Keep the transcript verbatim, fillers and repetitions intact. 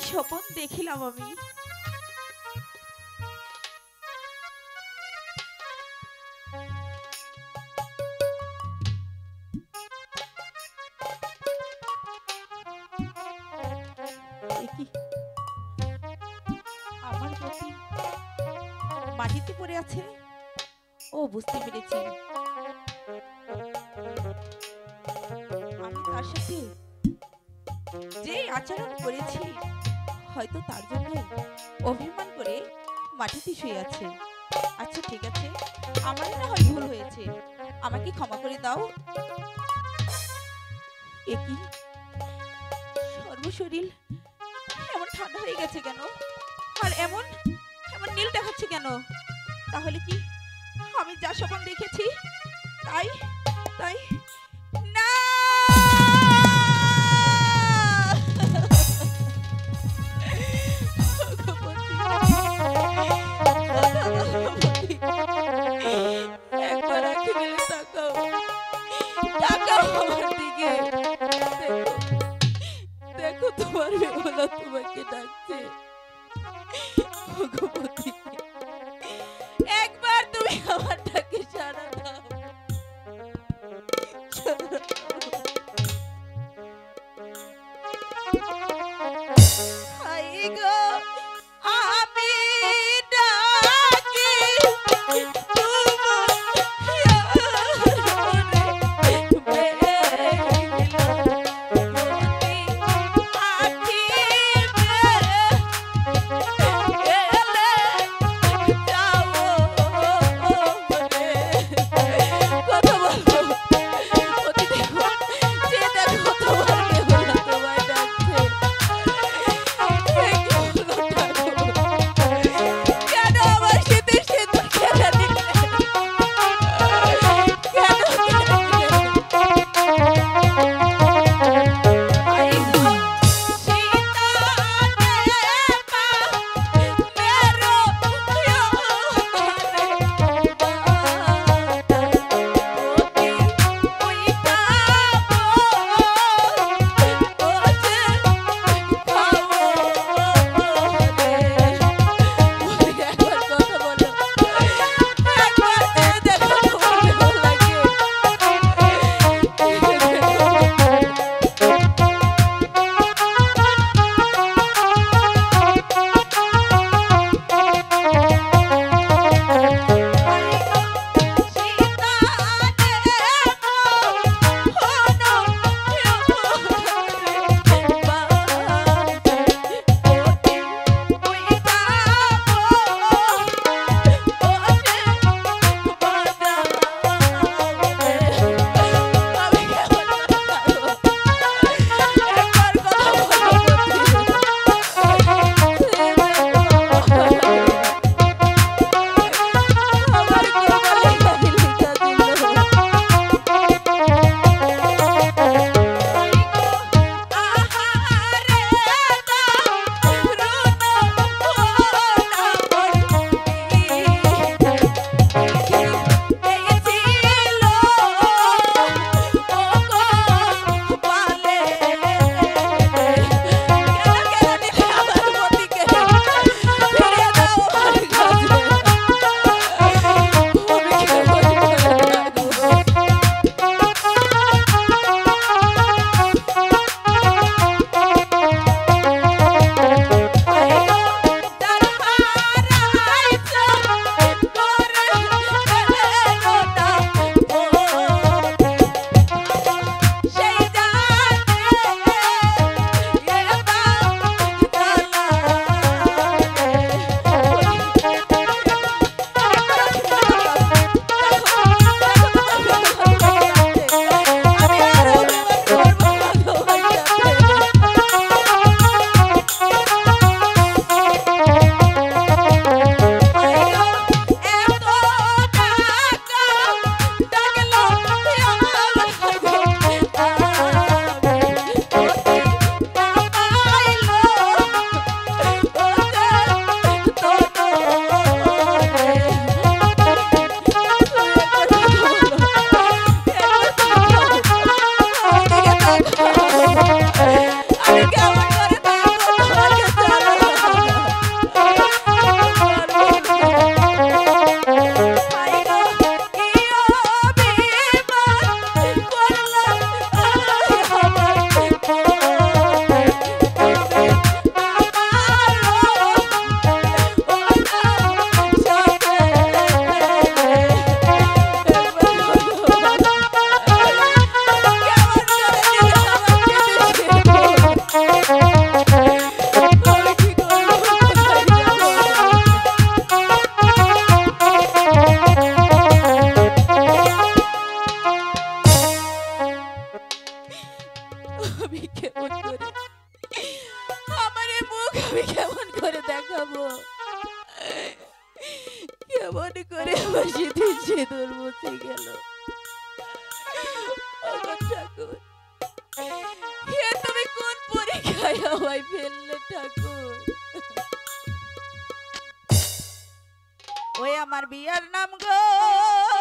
স্বপ্ন দেখিলাম আমি? এ কি আমার প্রতি মাটিতে পড়ে আছে? ও বুঝতে পেরেছি, আমি তার সাথে যে আচরণ করেছি হয়তো তার জন্য অভিমান করে মাটিতে শুয়ে আছে। আচ্ছা ঠিক আছে, আমার না হয় ভুল হয়েছে, আমাকে ক্ষমা করে দাও। এ কি সর্বশরীর এমন ঠান্ডা হয়ে গেছে কেন? আর এমন এমন নীল দেখাচ্ছে কেন? তাহলে কি আমি যা স্বপ্ন দেখেছি তাই তাই না? একবার আঁখি মেলে তাকাও, তাকাও আমার দিকে। দেখো, দেখো তোমার বেহুলা তোমাকে ডাকছে। ভগবতী, একবার তুমি আমার ডাকে সাড়া দাও, সাড়া দাও। হাই গো, আমি ডাকি তোমার আমি কেমন করে দেখাবো, কেমন করে আমার সেদিন সিঁদুর মুছে গেল। আমার ঠাকুর, এ তুমি কোন পরীক্ষায় আমায় ফেললে ঠাকুর? ওই আমার বিয়ার নাম গো